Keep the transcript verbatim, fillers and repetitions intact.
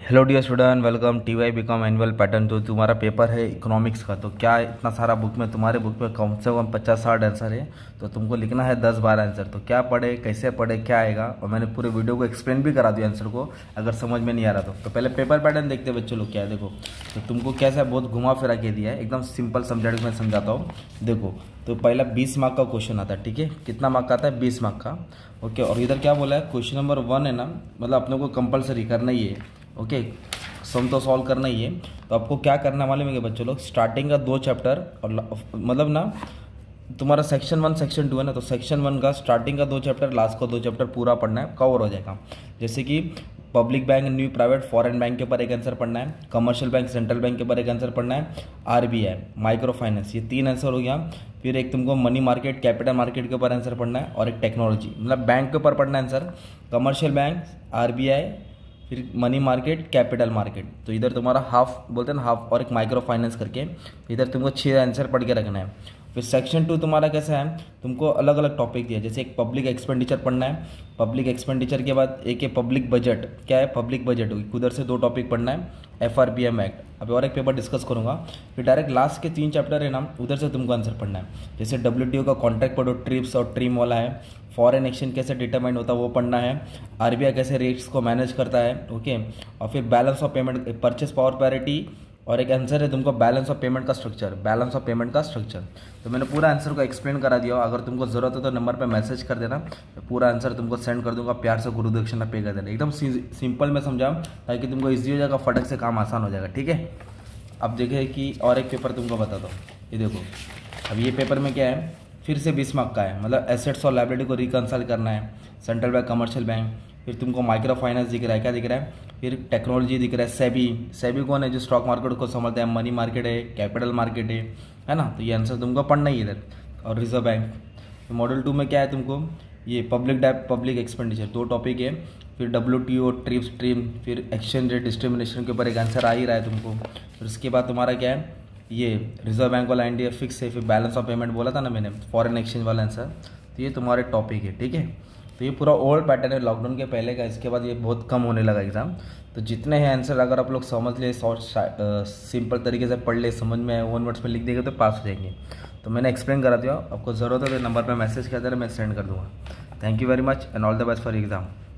Hello dear student, welcome T Y BCom annual pattern. तो तुम्हारा paper है economics का, तो क्या इतना सारा बुक में तुम्हारे बुक में कम से कम पचास साठ आंसर है, तो तुमको लिखना है दस बारह आंसर। तो क्या पढ़े, कैसे पढ़े, क्या आएगा, और मैंने पूरे वीडियो को एक्सप्लेन भी करा दिया आंसर को, अगर समझ में नहीं आ रहा तो, तो पहले पेपर पैटर्न देखते बच्चों लोग। क्या है देखो, तो तुमको कैसा बहुत घुमा फिरा के दिया है, एकदम सिंपल सब्जेक्ट में समझाता हूँ। देखो, तो पहला बीस मार्क का क्वेश्चन आता है, ठीक है। कितना मार्क का आता है? बीस मार्क का, ओके। और इधर क्या बोला है, क्वेश्चन नंबर वन है ना, मतलब अपने को कंपलसरी करना ही है, ओके। सम तो सॉल्व करना ही है। तो आपको क्या करना मालूम है कि बच्चों लोग, स्टार्टिंग का दो चैप्टर और मतलब ना तुम्हारा सेक्शन वन सेक्शन टू है ना, तो सेक्शन वन का स्टार्टिंग का दो चैप्टर, लास्ट का दो चैप्टर पूरा पढ़ना है, कवर हो जाएगा। जैसे कि public bank, new private, foreign bank के ऊपर एक आंसर पढ़ना है, कमर्शियल बैंक, सेंट्रल बैंक के ऊपर एक आंसर पढ़ना है, आरबीआई, माइक्रो फाइनेंस, ये तीन आंसर हो गया। फिर एक तुमको मनी मार्केट, कैपिटल मार्केट के ऊपर आंसर पढ़ना है, और एक टेक्नोलॉजी, मतलब बैंक के ऊपर पढ़ना है आंसर, कमर्शियल बैंक, आरबीआई, फिर मनी मार्केट, कैपिटल मार्केट। तो इधर तुम्हारा हाफ बोलते हैं ना, हाफ, और एक माइक्रो फाइनेंस करके, इधर तुमको छः आंसर पढ़ के रखना है। फिर सेक्शन टू तुम्हारा कैसा है, तुमको अलग अलग टॉपिक दिया, जैसे एक पब्लिक एक्सपेंडिचर पढ़ना है, पब्लिक एक्सपेंडिचर के बाद एक है पब्लिक बजट। क्या है पब्लिक बजट? उधर से दो टॉपिक पढ़ना है, F R P M act, अभी और एक पेपर डिस्कस करूंगा। फिर डायरेक्ट लास्ट के तीन चैप्टर है ना, उधर से तुमको आंसर पढ़ना है, जैसे डब्ल्यू टी ओ का कॉन्ट्रैक्ट पढ़ो, ट्रिप्स और ट्रीम वाला है, फॉरेन एक्सचेंज कैसे डिटरमाइन होता है वो पढ़ना है, आरबीआई कैसे रेट्स को मैनेज करता है, ओके। और फिर balance of payment, purchase power parity, और एक आंसर है तुमको बैलेंस ऑफ पेमेंट का स्ट्रक्चर, बैलेंस ऑफ पेमेंट का स्ट्रक्चर। तो मैंने पूरा आंसर को एक्सप्लेन करा दिया। अगर तुमको जरूरत हो तो नंबर पे मैसेज कर देना, तो पूरा आंसर तुमको सेंड कर दूंगा, प्यार से गुरु दक्षिणा पे कर देना। एकदम सिंपल में समझाऊँ ताकि तुमको ईजी हो जाएगा, फटक से काम आसान हो जाएगा, ठीक है। अब देखे कि और एक पेपर तुमको बताता हूँ, ये देखो। अब ये पेपर में क्या है, फिर से बीस मार्क का है, मतलब एसेट्स और लायबिलिटी को रिकंसाइल करना है, सेंट्रल बैंक, कमर्शियल बैंक। फिर तुमको माइक्रो फाइनेंस दिख रहा है, क्या दिख रहा है, फिर टेक्नोलॉजी दिख रहा है, सेबी, सेबी कौन है, जो स्टॉक मार्केट को समझता है, मनी मार्केट है, कैपिटल मार्केट है है ना। तो ये आंसर तुमको पढ़ना ही इधर। और रिजर्व बैंक। तो मॉडल टू में क्या है, तुमको ये पब्लिक डेट, पब्लिक एक्सपेंडिचर, दो टॉपिक है। फिर W T O, TRIPS, TRIMs, फिर एक्सचेंज रेट डिस्क्रिमिनेशन के ऊपर एक आंसर आ ही रहा है तुमको। फिर उसके बाद तुम्हारा क्या है, ये रिजर्व बैंक वाला इंडिया फिक्स है। फिर बैलेंस ऑफ पेमेंट बोला था ना मैंने, फॉरेन एक्सचेंज वाला आंसर। तो ये तुम्हारे टॉपिक है, ठीक है। तो ये पूरा ओल्ड पैटर्न है लॉकडाउन के पहले का, इसके बाद ये बहुत कम होने लगा एग्जाम। तो जितने हैं आंसर अगर आप लोग समझ ले, शॉर्ट सिंपल तरीके से पढ़ ले, समझ में वन वर्ड्स में लिख देंगे तो पास हो जाएंगे। तो मैंने एक्सप्लेन करा दिया, आपको ज़रूरत है तो नंबर पर मैसेज कर देना, मैं सेंड कर दूँगा। Thank you very much and all the best for exam.